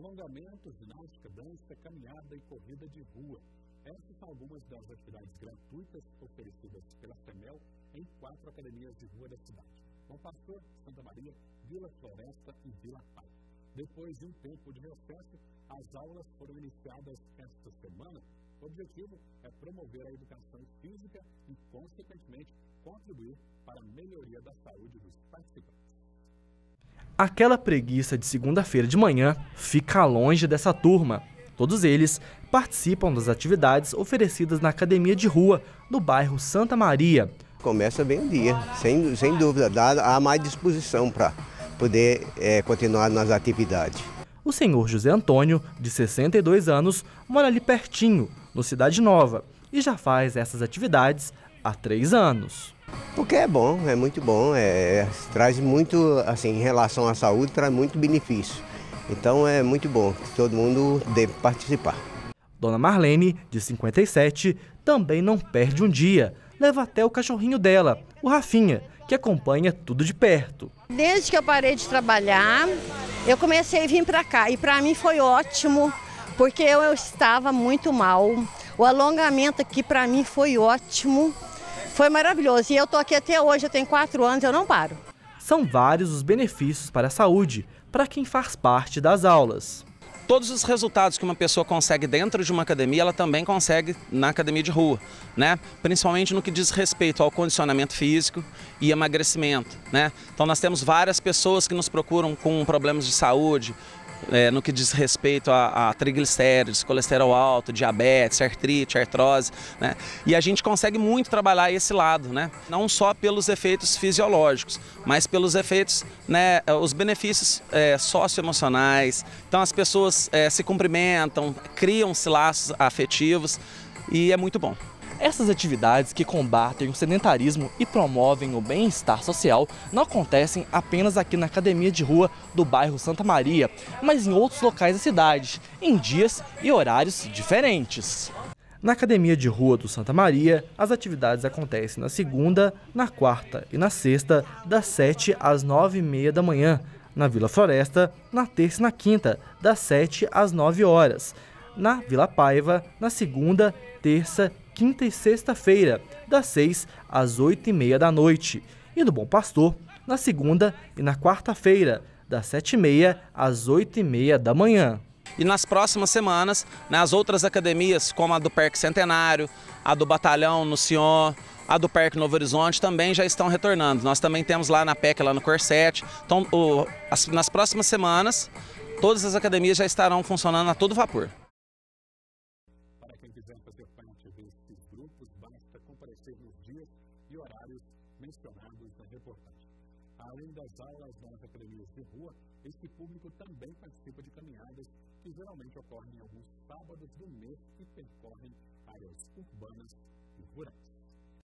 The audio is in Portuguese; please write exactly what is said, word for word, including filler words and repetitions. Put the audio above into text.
alongamento, ginástica, dança, caminhada e corrida de rua. Essas são algumas das atividades gratuitas oferecidas pela FEMEL em quatro academias de rua da cidade: Bom Pastor, Santa Maria, Vila Floresta e Vila Paiva. Depois de um tempo de recesso, as aulas foram iniciadas esta semana. O objetivo é promover a educação física e, consequentemente, contribuir para a melhoria da saúde dos participantes. Aquela preguiça de segunda-feira de manhã fica longe dessa turma. Todos eles participam das atividades oferecidas na academia de rua do bairro Santa Maria. Começa bem o dia, sem, sem dúvida, há mais disposição para poder é, continuar nas atividades. O senhor José Antônio, de sessenta e dois anos, mora ali pertinho, no Cidade Nova, e já faz essas atividades há três anos. Porque é bom, é muito bom, é, traz muito, assim, em relação à saúde, traz muito benefício. Então é muito bom que todo mundo deve participar. Dona Marlene, de cinquenta e sete, também não perde um dia. Leva até o cachorrinho dela, o Rafinha, que acompanha tudo de perto. Desde que eu parei de trabalhar, eu comecei a vir para cá e para mim foi ótimo, porque eu, eu estava muito mal. O alongamento aqui para mim foi ótimo, foi maravilhoso. E eu estou aqui até hoje, eu tenho quatro anos, eu não paro. São vários os benefícios para a saúde, para quem faz parte das aulas. Todos os resultados que uma pessoa consegue dentro de uma academia, ela também consegue na academia de rua, né? Principalmente no que diz respeito ao condicionamento físico e emagrecimento, né? Então nós temos várias pessoas que nos procuram com problemas de saúde, é, no que diz respeito a, a triglicéridos, colesterol alto, diabetes, artrite, artrose, né? E a gente consegue muito trabalhar esse lado, né? Não só pelos efeitos fisiológicos, mas pelos efeitos, né, os benefícios é, socioemocionais. Então as pessoas é, se cumprimentam, criam-se laços afetivos e é muito bom. Essas atividades que combatem o sedentarismo e promovem o bem-estar social não acontecem apenas aqui na academia de rua do bairro Santa Maria, mas em outros locais da cidade, em dias e horários diferentes. Na academia de rua do Santa Maria, as atividades acontecem na segunda, na quarta e na sexta, das sete às nove e meia da manhã. Na Vila Floresta, na terça e na quinta, das sete às nove horas. Na Vila Paiva, na segunda, terça, quinta e sexta-feira, das seis às oito e meia da noite. E no Bom Pastor, na segunda e na quarta-feira, das sete e meia às oito e meia da manhã. E nas próximas semanas, nas outras academias, como a do Parque Centenário, a do Batalhão no Sion, a do Parque Novo Horizonte, também já estão retornando. Nós também temos lá na P E C, lá no Corsete. Então, o, as, nas próximas semanas, todas as academias já estarão funcionando a todo vapor. Para quem quiser fazer parte desses grupos, basta comparecer nos dias e horários mencionados na reportagem. Além das aulas nas academias de rua, esse público também participa de caminhadas que geralmente ocorrem em alguns sábados do mês e percorrem áreas urbanas e rurais.